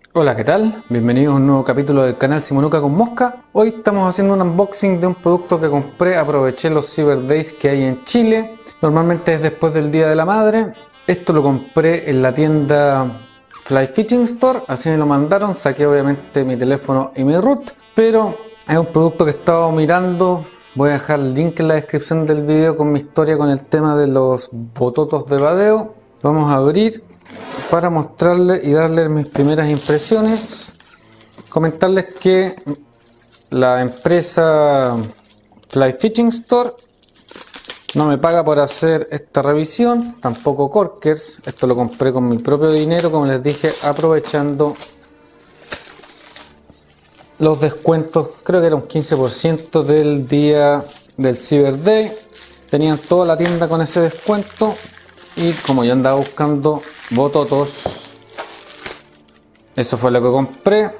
Hola, ¿qué tal? Bienvenidos a un nuevo capítulo del canal Simonuca con Mosca. Hoy estamos haciendo un unboxing de un producto que compré. Aproveché los Cyber Days que hay en Chile. Normalmente es después del Día de la Madre. Esto lo compré en la tienda Fly Fishing Store. Así me lo mandaron. Saqué obviamente mi teléfono y mi root. Pero es un producto que he estado mirando. Voy a dejar el link en la descripción del video con mi historia con el tema de los bototos de vadeo. Vamos a abrir para mostrarles y darles mis primeras impresiones. Comentarles que la empresa Fly Fishing Store no me paga por hacer esta revisión, tampoco Corkers. Esto lo compré con mi propio dinero, como les dije, aprovechando los descuentos. Creo que era un 15% del día del Cyber Day. Tenían toda la tienda con ese descuento. Y como yo andaba buscando bototos, eso fue lo que compré.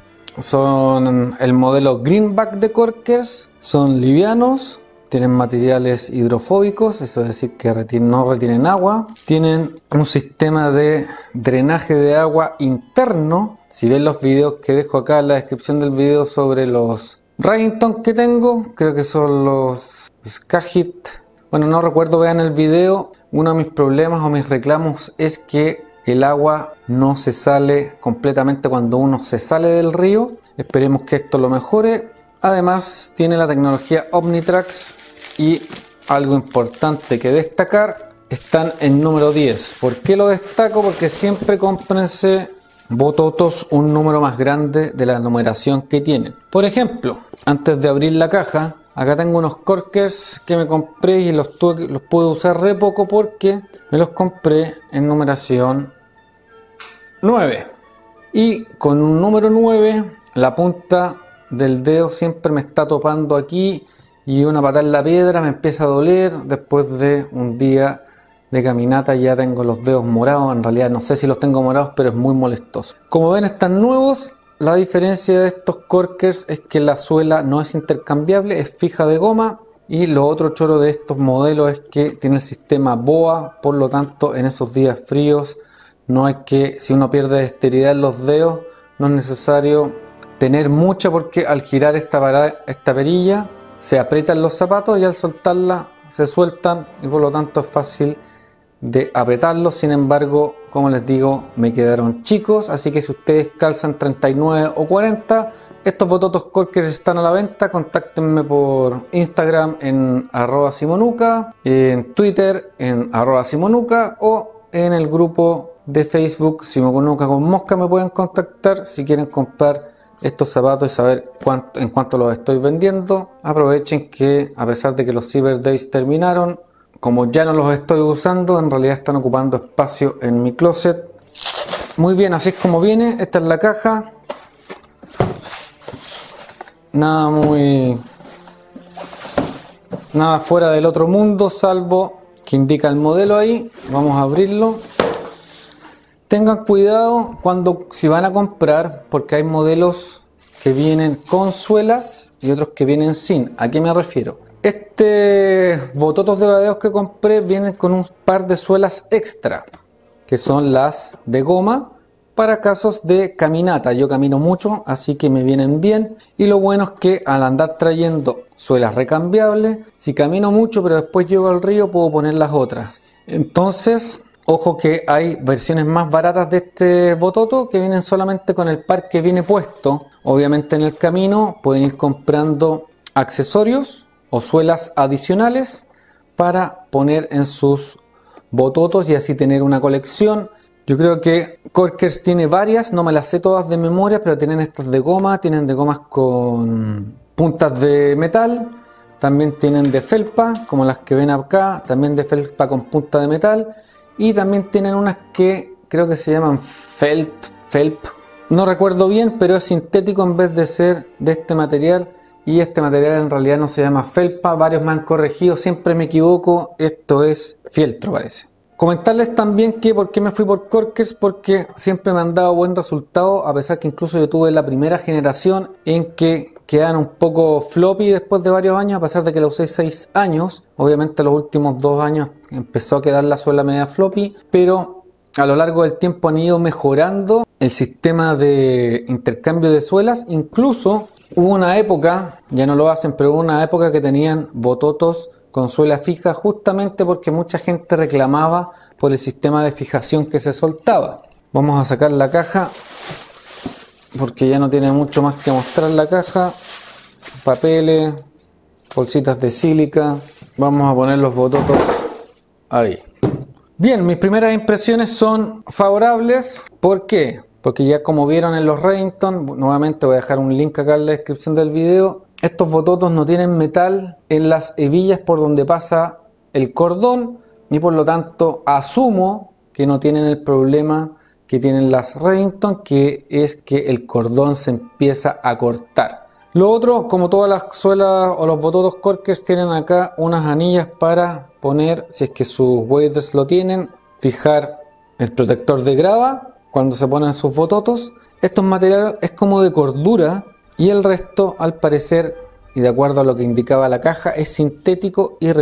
Son el modelo Greenback de Corkers. Son livianos, tienen materiales hidrofóbicos, eso es decir que no retienen agua. Tienen un sistema de drenaje de agua interno. Si ven los videos que dejo acá en la descripción del video sobre los Remington que tengo, creo que son los Skagit. Bueno, no recuerdo, vean el video. Uno de mis problemas o mis reclamos es que el agua no se sale completamente cuando uno se sale del río. Esperemos que esto lo mejore. Además tiene la tecnología Omnitrax y algo importante que destacar, están en número 10. ¿Por qué lo destaco? Porque siempre cómprense bototos un número más grande de la numeración que tienen. Por ejemplo, antes de abrir la caja, acá tengo unos Corkers que me compré y los pude usar re poco porque me los compré en numeración 9. Y con un número 9, la punta del dedo siempre me está topando aquí y una patada en la piedra me empieza a doler. Después de un día de caminata ya tengo los dedos morados. En realidad no sé si los tengo morados, pero es muy molestoso. Como ven, están nuevos. La diferencia de estos Corkers es que la suela no es intercambiable, es fija de goma. Y lo otro choro de estos modelos es que tiene el sistema BOA, por lo tanto en esos días fríos no hay que, si uno pierde esterilidad en los dedos, no es necesario tener mucha, porque al girar esta perilla se aprietan los zapatos y al soltarla se sueltan y por lo tanto es fácil de apretarlos. Sin embargo, como les digo, me quedaron chicos, así que si ustedes calzan 39 o 40, estos bototos Corkers están a la venta. Contáctenme por Instagram en @simonuca, en Twitter en @simonuca o en el grupo de Facebook Simonuca con Mosca. Me pueden contactar si quieren comprar estos zapatos y saber en cuánto los estoy vendiendo. Aprovechen que a pesar de que los Cyber Days terminaron, como ya no los estoy usando, en realidad están ocupando espacio en mi closet. Muy bien, así es como viene. Esta es la caja. Nada fuera del otro mundo, salvo que indica el modelo ahí. Vamos a abrirlo. Tengan cuidado si van a comprar, porque hay modelos que vienen con suelas y otros que vienen sin. ¿A qué me refiero? Bototos de vadeos que compré vienen con un par de suelas extra, que son las de goma para casos de caminata. Yo camino mucho, así que me vienen bien. Y lo bueno es que al andar trayendo suelas recambiables, si camino mucho pero después llego al río, puedo poner las otras. Entonces, ojo que hay versiones más baratas de este bototo que vienen solamente con el par que viene puesto. Obviamente en el camino pueden ir comprando accesorios o suelas adicionales para poner en sus bototos y así tener una colección. Yo creo que Corkers tiene varias, no me las sé todas de memoria, pero tienen estas de goma, tienen de gomas con puntas de metal, también tienen de felpa, como las que ven acá, también de felpa con punta de metal, y también tienen unas que creo que se llaman felp, no recuerdo bien, pero es sintético en vez de ser de este material. Y este material en realidad no se llama felpa, varios me han corregido, siempre me equivoco, esto es fieltro parece. Comentarles también que por qué me fui por Corkers, porque siempre me han dado buen resultado, a pesar que incluso yo tuve la primera generación en que quedan un poco floppy después de varios años, a pesar de que la usé 6 años. Obviamente los últimos 2 años empezó a quedar la suela media floppy, pero a lo largo del tiempo han ido mejorando el sistema de intercambio de suelas. Incluso hubo una época, ya no lo hacen, pero hubo una época que tenían bototos con suela fija justamente porque mucha gente reclamaba por el sistema de fijación que se soltaba. Vamos a sacar la caja porque ya no tiene mucho más que mostrar la caja. Papeles, bolsitas de sílica. Vamos a poner los bototos ahí. Bien, mis primeras impresiones son favorables. ¿Por qué? Porque ya como vieron en los Remington, nuevamente voy a dejar un link acá en la descripción del video, estos bototos no tienen metal en las hebillas por donde pasa el cordón y por lo tanto asumo que no tienen el problema que tienen las Remington, que es que el cordón se empieza a cortar. Lo otro, como todas las suelas o los bototos Corkers, tienen acá unas anillas para poner, si es que sus waders lo tienen, fijar el protector de grava cuando se ponen sus bototos. Estos materiales es como de cordura y el resto, al parecer, y de acuerdo a lo que indicaba la caja, es sintético y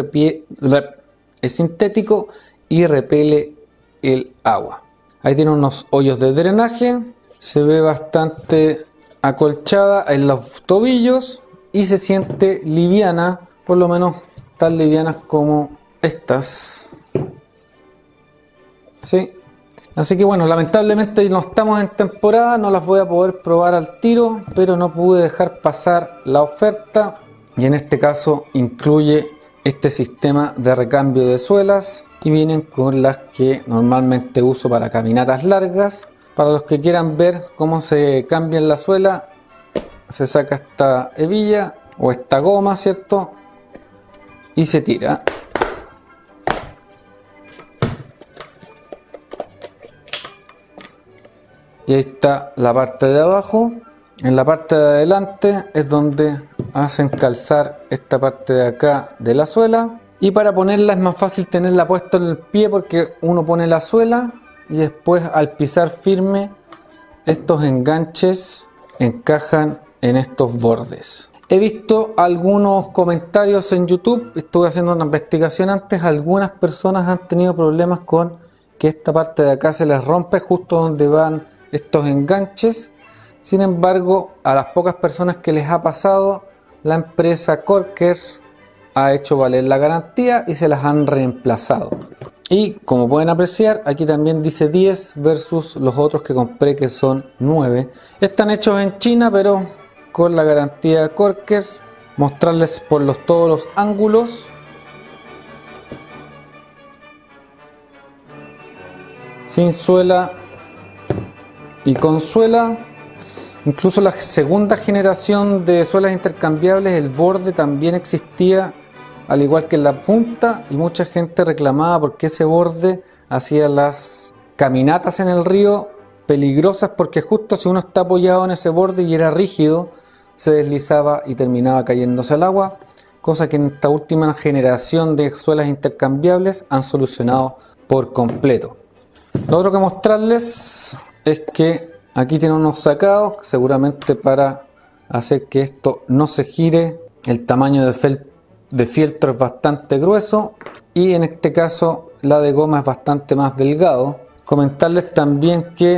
repele el agua. Ahí tiene unos hoyos de drenaje, se ve bastante acolchada en los tobillos y se siente liviana, por lo menos tan livianas como estas. Sí. Así que bueno, lamentablemente no estamos en temporada, no las voy a poder probar al tiro, pero no pude dejar pasar la oferta y en este caso incluye este sistema de recambio de suelas y vienen con las que normalmente uso para caminatas largas. Para los que quieran ver cómo se cambia la suela, se saca esta hebilla o esta goma, ¿cierto? Y se tira. Y ahí está la parte de abajo. En la parte de adelante es donde hacen calzar esta parte de acá de la suela. Y para ponerla es más fácil tenerla puesta en el pie porque uno pone la suela y después al pisar firme estos enganches encajan en estos bordes. He visto algunos comentarios en YouTube, estuve haciendo una investigación antes, algunas personas han tenido problemas con que esta parte de acá se les rompe justo donde van estos enganches. Sin embargo, a las pocas personas que les ha pasado, la empresa Corkers ha hecho valer la garantía y se las han reemplazado. Y como pueden apreciar, aquí también dice 10 versus los otros que compré que son 9. Están hechos en China, pero con la garantía Corkers. Mostrarles por todos los ángulos. Sin suela y con suela. Incluso la segunda generación de suelas intercambiables, el borde también existía al igual que en la punta y mucha gente reclamaba porque ese borde hacía las caminatas en el río peligrosas porque justo si uno está apoyado en ese borde y era rígido se deslizaba y terminaba cayéndose al agua, cosa que en esta última generación de suelas intercambiables han solucionado por completo. Lo otro que mostrarles es que aquí tiene unos sacados seguramente para hacer que esto no se gire. El tamaño de fieltro es bastante grueso y en este caso la de goma es bastante más delgado. Comentarles también que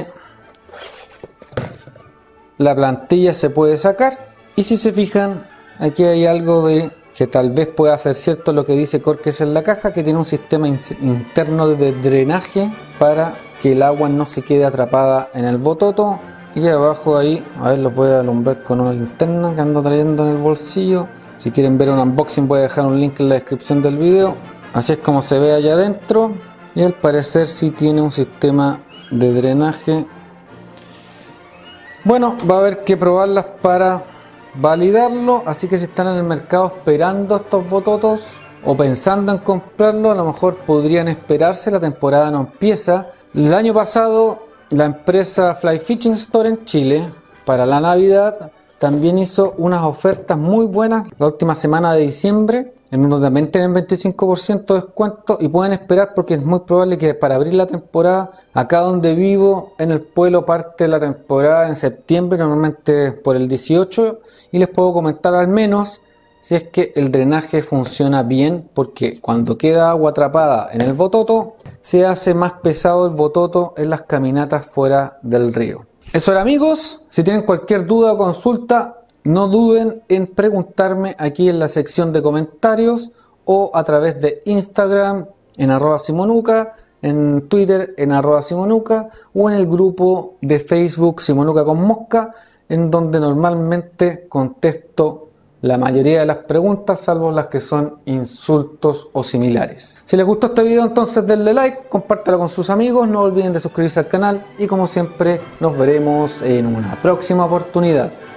la plantilla se puede sacar y si se fijan aquí hay algo de que tal vez pueda ser cierto lo que dice Corkers en la caja, que tiene un sistema interno de drenaje para que el agua no se quede atrapada en el bototo. Y abajo ahí, a ver, los voy a alumbrar con una linterna que ando trayendo en el bolsillo. Si quieren ver un unboxing voy a dejar un link en la descripción del video. Así es como se ve allá adentro. Y al parecer sí tiene un sistema de drenaje. Bueno, va a haber que probarlas para validarlo. Así que si están en el mercado esperando estos bototos o pensando en comprarlo, a lo mejor podrían esperarse. La temporada no empieza. El año pasado la empresa Fly Fishing Store en Chile, para la Navidad, también hizo unas ofertas muy buenas la última semana de diciembre, en donde también tienen 25% de descuento y pueden esperar porque es muy probable que para abrir la temporada, acá donde vivo, en el pueblo parte la temporada en septiembre, normalmente por el 18, y les puedo comentar al menos si es que el drenaje funciona bien, porque cuando queda agua atrapada en el bototo, se hace más pesado el bototo en las caminatas fuera del río. Eso era, amigos. Si tienen cualquier duda o consulta, no duden en preguntarme aquí en la sección de comentarios o a través de Instagram en @simonuca, en Twitter en @simonuca o en el grupo de Facebook Simonuca con Mosca, en donde normalmente contesto la mayoría de las preguntas, salvo las que son insultos o similares. Si les gustó este video, entonces denle like, compártelo con sus amigos, no olviden de suscribirse al canal y como siempre nos veremos en una próxima oportunidad.